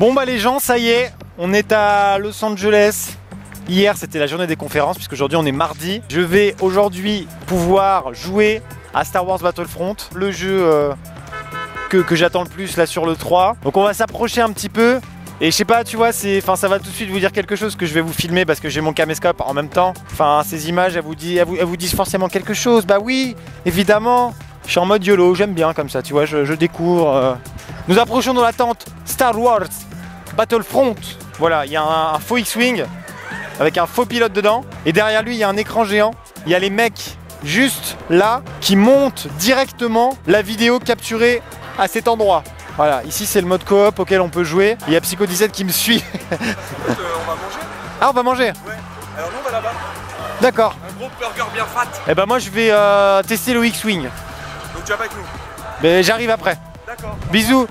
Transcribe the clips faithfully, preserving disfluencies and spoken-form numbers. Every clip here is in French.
Bon bah les gens, ça y est, on est à Los Angeles. Hier c'était la journée des conférences puisqu'aujourd'hui on est mardi. Je vais aujourd'hui pouvoir jouer à Star Wars Battlefront, le jeu euh, que, que j'attends le plus là sur le trois. Donc on va s'approcher un petit peu. Et je sais pas, tu vois, c'est, enfin, ça va tout de suite vous dire quelque chose que je vais vous filmer parce que j'ai mon caméscope en même temps. Enfin, ces images, elles vous, disent, elles, vous, elles vous disent forcément quelque chose. Bah oui, évidemment. Je suis en mode YOLO, j'aime bien comme ça, tu vois, je, je découvre. Euh... Nous approchons dans la tente Star Wars Battlefront. Voilà, il y a un, un faux X-Wing avec un faux pilote dedans. Et derrière lui, il y a un écran géant. Il y a les mecs juste là qui montent directement la vidéo capturée à cet endroit. Voilà, ici c'est le mode coop auquel on peut jouer. Il y a Psycho dix-sept qui me suit. Écoute, euh, on va manger. Ah, on va manger? Ouais, alors nous on va là-bas. D'accord. Un gros burger bien fat. Et ben moi je vais euh, tester le X-Wing. Donc tu vas pas avec nous? Mais j'arrive après. D'accord. Bisous.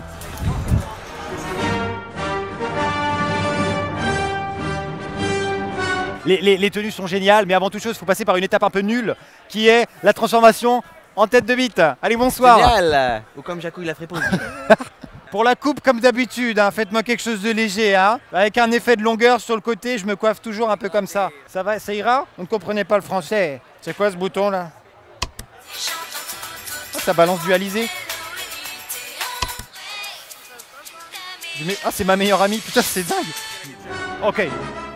Les, les, les tenues sont géniales, mais avant toute chose, il faut passer par une étape un peu nulle, qui est la transformation en tête de bite. Allez, bonsoir. Génial. Ou comme Jacou il a fait pause. Pour la coupe, comme d'habitude, hein, faites-moi quelque chose de léger, hein, avec un effet de longueur sur le côté, je me coiffe toujours un peu comme ça. Ça va, ça ira? Vous ne comprenez pas le français. C'est quoi ce bouton là? Oh, ça balance dualisé. Mets... Ah, c'est ma meilleure amie, putain, c'est dingue. Ok.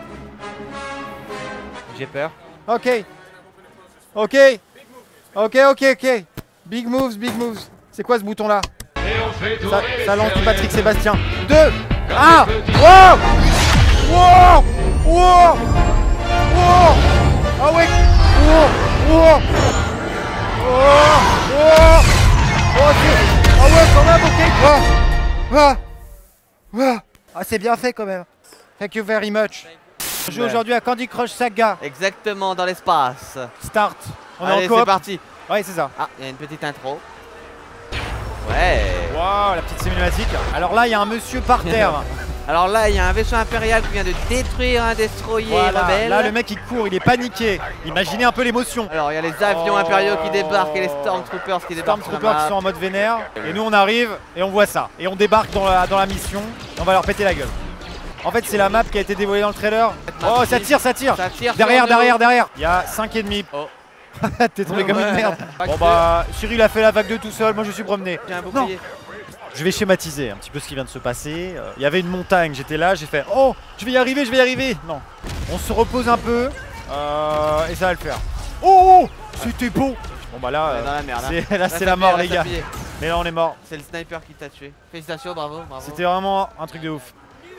J'ai peur. Ok. Ok. Ok, ok, ok. Big moves, big moves. C'est quoi ce bouton là? Ça, ça lance tout Patrick Sébastien. Deux. Un. Wow. Wow. Wow. Wow. Ah ouais. Wow. Wow. Wow. Wow. Oh, ah ouais, quand même, ok. Wow. Wow. Wow. Ah, c'est bien fait quand même. Thank you very much. On joue aujourd'hui à Candy Crush Saga. Exactement, dans l'espace. Start. On Allez, est en coop. c'est parti. Ouais, c'est ça. Ah, il y a une petite intro. Ouais. Waouh, la petite cinématique. Alors là, il y a un monsieur par terre. Alors là, il y a un vaisseau impérial qui vient de détruire un destroyer Voilà. rebelle. Là, le mec, il court, il est paniqué. Imaginez un peu l'émotion. Alors, il y a les avions Oh. impériaux qui débarquent et les Stormtroopers qui débarquent. sur la Stormtroopers qui map. sont en mode vénère. Et nous, on arrive et on voit ça. Et on débarque dans la, dans la mission. Et on va leur péter la gueule. En fait, c'est la map qui a été dévoilée dans le trailer. Oh, ça tire, ça tire. Ça tire Derrière, sur nous. derrière, derrière. Il y a cinq ennemis. Oh. T'es tombé comme une Ouais. merde. Bon bah, Cyril a fait la vague deux tout seul, moi je suis promené. J'ai un Non. bouclier. Je vais schématiser un petit peu ce qui vient de se passer. Euh, Il y avait une montagne, j'étais là, j'ai fait oh, je vais y arriver, je vais y arriver. Non, on se repose un peu euh, et ça va le faire. Oh, oh c'était beau. Bon bah là, On est dans la merde, hein. c'est- là Là, c'est ça la plie, mort là, les ça gars. plie. Mais là on est mort. C'est le sniper qui t'a tué. Félicitations, bravo, bravo. C'était vraiment un truc de ouf.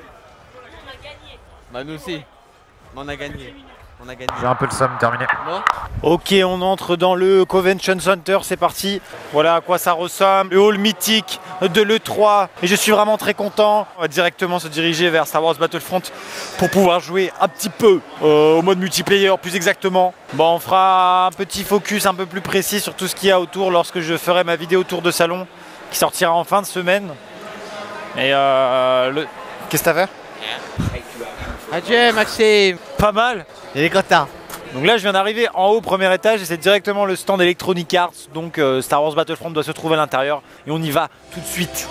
Bah nous aussi. On a gagné. On a gagné. J'ai un peu le somme, terminé. Bon. Ok, on entre dans le Convention Center, c'est parti. Voilà à quoi ça ressemble, le hall mythique de l'E trois. Et je suis vraiment très content. On va directement se diriger vers Star Wars Battlefront pour pouvoir jouer un petit peu euh, au mode multiplayer, plus exactement. Bon, on fera un petit focus un peu plus précis sur tout ce qu'il y a autour lorsque je ferai ma vidéo tour de salon qui sortira en fin de semaine. Et euh, le... Qu'est-ce que t'as fait? Adieu Maxime. Pas mal. Il est content. Donc là je viens d'arriver en haut, premier étage, et c'est directement le stand Electronic Arts. Donc euh, Star Wars Battlefront doit se trouver à l'intérieur et on y va tout de suite.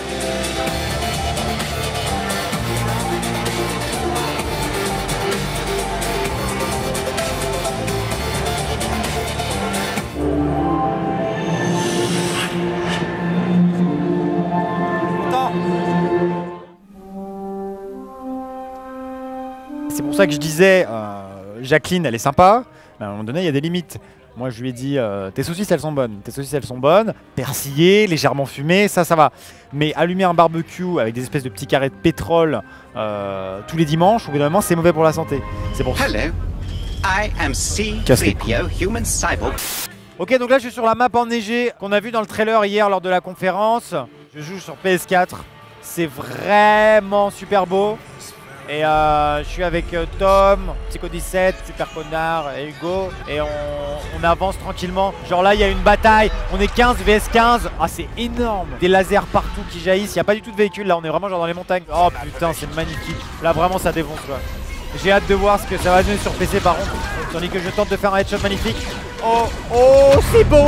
C'est pour ça que je disais, euh, Jacqueline elle est sympa, mais à un moment donné il y a des limites. Moi je lui ai dit, euh, tes saucisses elles sont bonnes, tes saucisses elles sont bonnes, persillées, légèrement fumées, ça ça va. Mais allumer un barbecue avec des espèces de petits carrés de pétrole euh, tous les dimanches, au bout d'un moment c'est mauvais pour la santé. C'est pour ça. Hello, I am C Casse les three P O, human cyborg. Ok, donc là je suis sur la map enneigée qu'on a vu dans le trailer hier lors de la conférence. Je joue sur P S quatre, c'est vraiment super beau. Et euh, je suis avec euh, Tom, Psycho dix-sept, Super Connard et Hugo. Et on, on avance tranquillement. Genre là il y a une bataille, on est quinze V S quinze. Ah c'est énorme. Des lasers partout qui jaillissent, il n'y a pas du tout de véhicule là, on est vraiment genre dans les montagnes. Oh putain c'est magnifique. Là vraiment ça défonce quoi. J'ai hâte de voir ce que ça va donner sur P C par contre. Tandis que je tente de faire un headshot magnifique. Oh, oh c'est beau.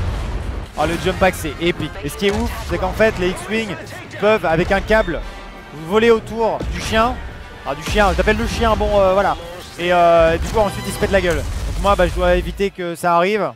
Oh le jump pack c'est épique. Et ce qui est ouf c'est qu'en fait les X-Wing peuvent avec un câble vous volez autour du chien. Ah, du chien, je t'appelle le chien, bon euh, voilà. Et euh, du coup ensuite il se pète la gueule. Donc moi bah, je dois éviter que ça arrive.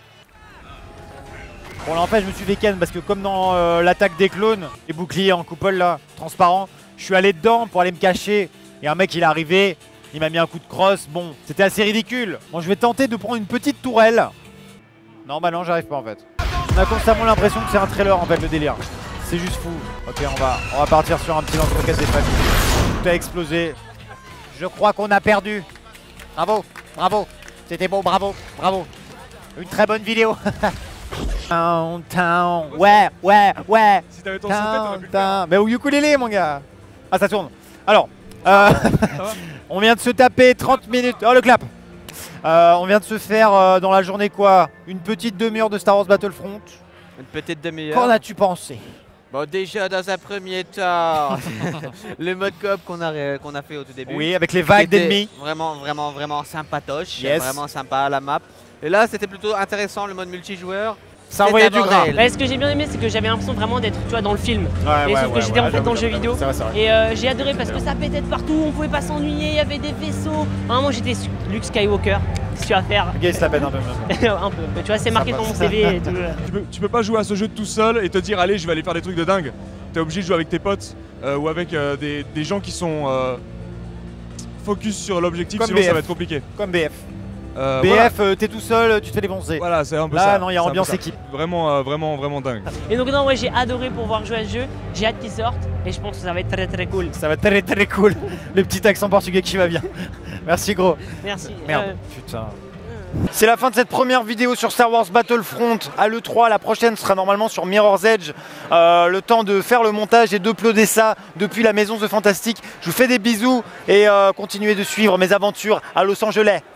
Bon là en fait je me suis fait ken parce que comme dans euh, l'attaque des clones, les boucliers en coupole là, transparent, je suis allé dedans pour aller me cacher. Et un mec il est arrivé, il m'a mis un coup de crosse, bon c'était assez ridicule. Bon je vais tenter de prendre une petite tourelle. Non bah non j'arrive pas en fait. On a constamment l'impression que c'est un trailer en fait le délire. C'est juste fou. Ok on va, on va partir sur un petit lance-roquette des familles. Tout a explosé. Je crois qu'on a perdu. Bravo, bravo. C'était beau, bravo, bravo. Une très bonne vidéo. Town, town. Ouais, ouais, ouais. Si t'avais ton santé, t'aurais pu le faire. Town. Mais au ukulélé, mon gars. Ah, ça tourne. Alors, euh, on vient de se taper trente minutes. Oh, le clap. Euh, on vient de se faire euh, dans la journée quoi? Une petite demi-heure de Star Wars Battlefront. Une petite demi-heure. Qu'en as-tu pensé? Bon, déjà dans un premier temps, le mode coop qu'on a, qu'on a fait au tout début. Oui, avec les vagues C'était d'ennemis. Vraiment, vraiment, vraiment sympatoche. Yes. Vraiment sympa la map. Et là, c'était plutôt intéressant le mode multijoueur. Ça envoyait du gras. Ouais, ce que j'ai bien aimé, c'est que j'avais l'impression vraiment d'être, tu vois, dans le film. Ouais, et ouais, sauf que ouais, j'étais ouais, en fait dans le jeu vidéo. C'est vrai, c'est vrai. Et euh, j'ai adoré parce que ça pétait de partout, on pouvait pas s'ennuyer, il y avait des vaisseaux. Vraiment, j'étais Luke Skywalker. Si tu vas faire. Le gars il se la peine un peu maintenant. un peu. Tu vois, c'est marqué Ça dans mon passe. C V et tout. Tu peux, tu peux pas jouer à ce jeu tout seul et te dire allez je vais aller faire des trucs de dingue. T'es obligé de jouer avec tes potes euh, ou avec euh, des, des gens qui sont euh, focus sur l'objectif, Comme sinon B F. ça va être compliqué. Comme B F. Euh, B F, voilà. euh, t'es tout seul, tu te fais défoncer. Voilà, c'est un peu Là, ça. non, il y a c'est un peu ambiance ça. équipe. Vraiment, euh, vraiment, vraiment dingue. Et donc, non, ouais, j'ai adoré pouvoir jouer à ce jeu. J'ai hâte qu'il sorte et je pense que ça va être très très cool. Ça va être très très cool. Le petit accent portugais qui va bien. Merci gros. Merci. Merde. Euh, Putain. C'est la fin de cette première vidéo sur Star Wars Battlefront à l'E trois. La prochaine sera normalement sur Mirror's Edge. Euh, le temps de faire le montage et d'uploader ça depuis la maison The Fantastic. Je vous fais des bisous et euh, continuez de suivre mes aventures à Los Angeles.